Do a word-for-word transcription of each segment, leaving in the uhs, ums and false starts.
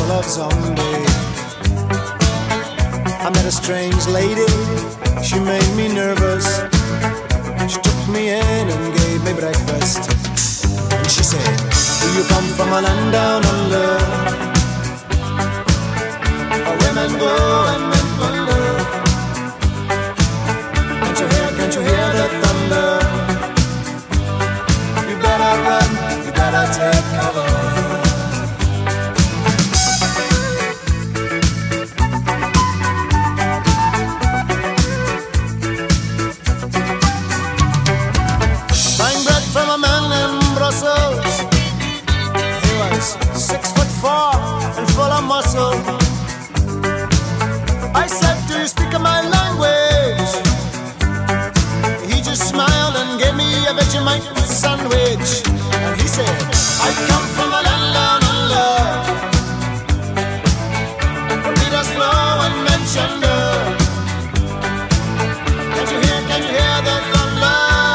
full of zombies. I met a strange lady, she made me nervous. She took me in and gave me breakfast. And she said, do you come from a land down under, where women glow and men wonder? Can't you hear, can't you hear the thunder? You better run, you better take cover. He was six foot four and full of muscle. I said, do you speak my language? He just smiled and gave me a Vegemite sandwich. And he said, I come from a land down under, where Peter's flow and mentioner. Can't you hear, can't you hear the thunder?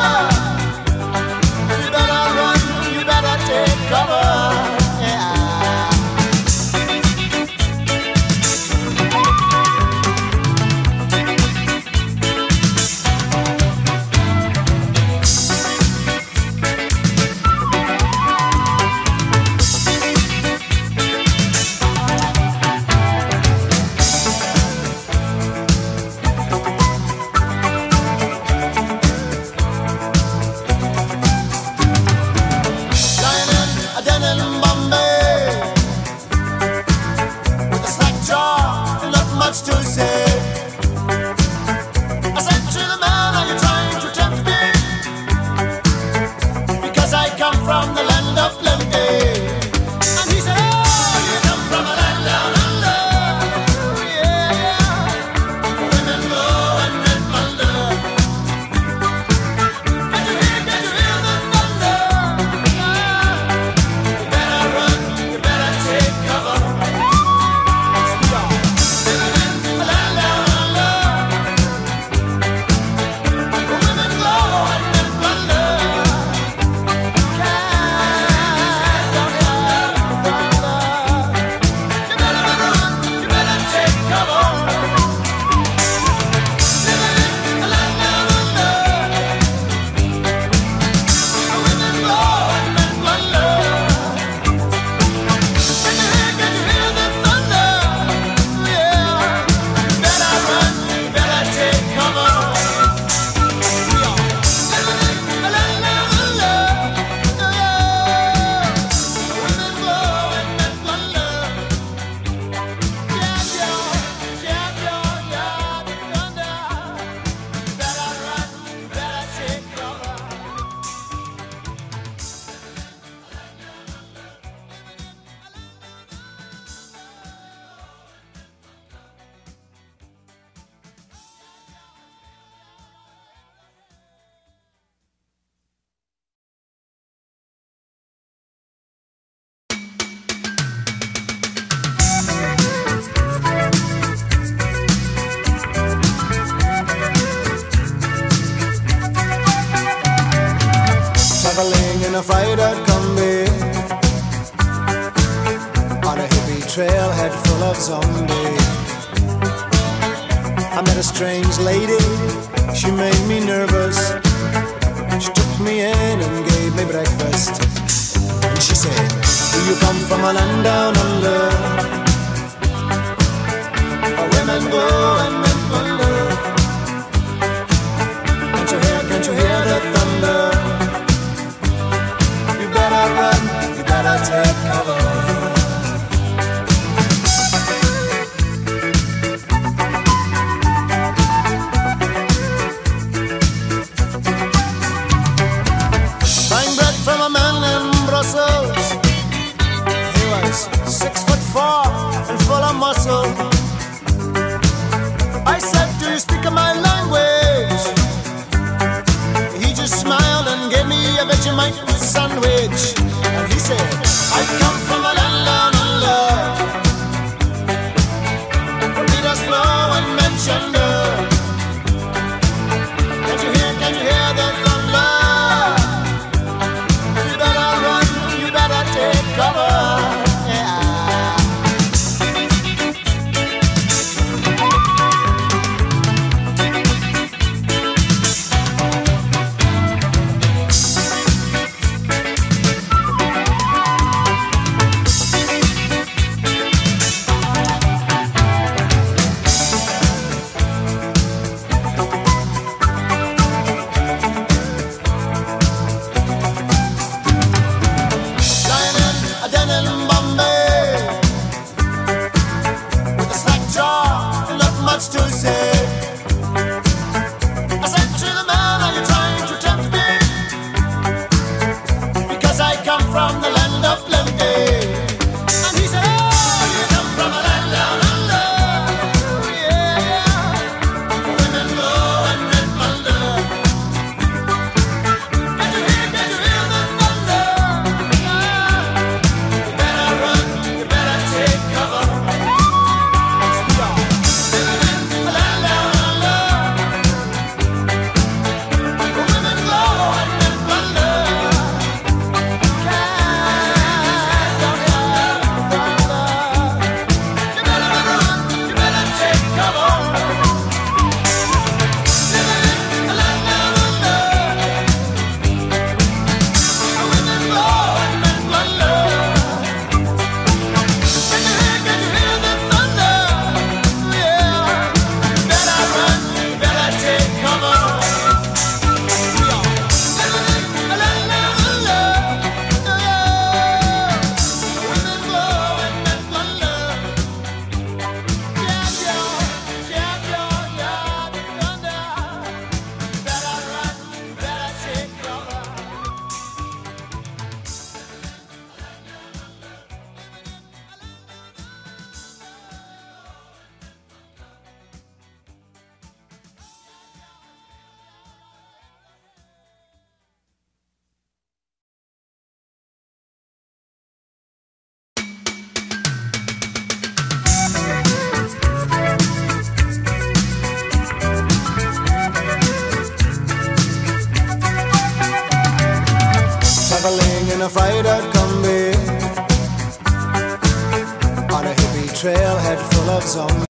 Take cover, yeah. Traveling in a freighter combi on a hippie trailhead full of zombies. I met a strange lady, she made me nervous. She took me in and gave me breakfast. And she said, do you come from a land down under, where women glow and men wonder? Can't you hear, can't you hear the thunder? You better run, you better take cover. Six foot four and full of muscle. I said, do you speak my language? He just smiled and gave me a Vegemite sandwich. And he said, I come from a land down under, where Peter's flow and mentioner. Can't you hear, can't you hear the thunder? You better run, you better take cover. fried out combi on a hippie trailhead full of zombies.